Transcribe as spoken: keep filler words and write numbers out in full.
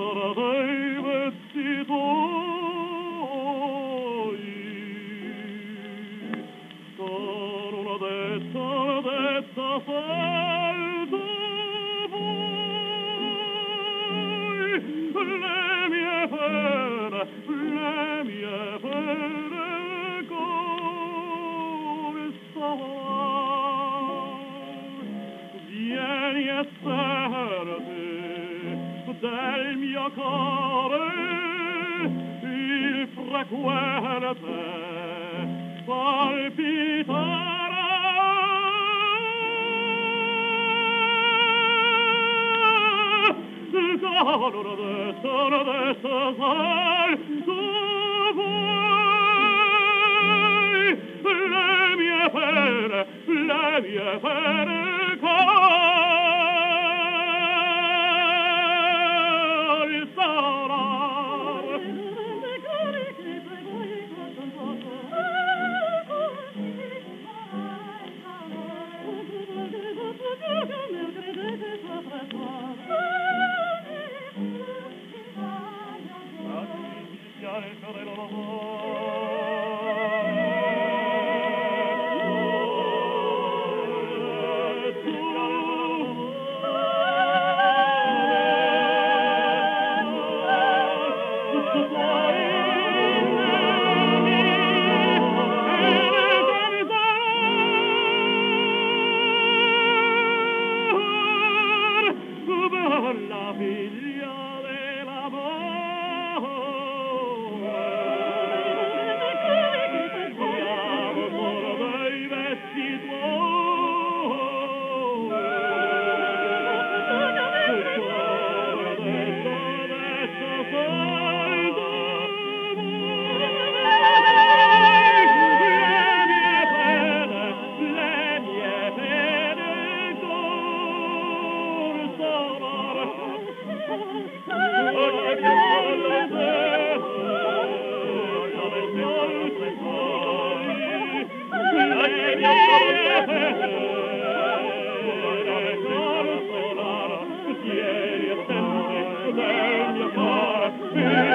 l'ora dei vezzi tuoi. Sono una detta, una detta salta voi, le mie pere, le mie pere come stavai. Vieni e servi del mio cuore il frequente palpitare. Sono adesso, adesso sai tu vuoi le mie pere, le mie pere cori sarà. Yeah.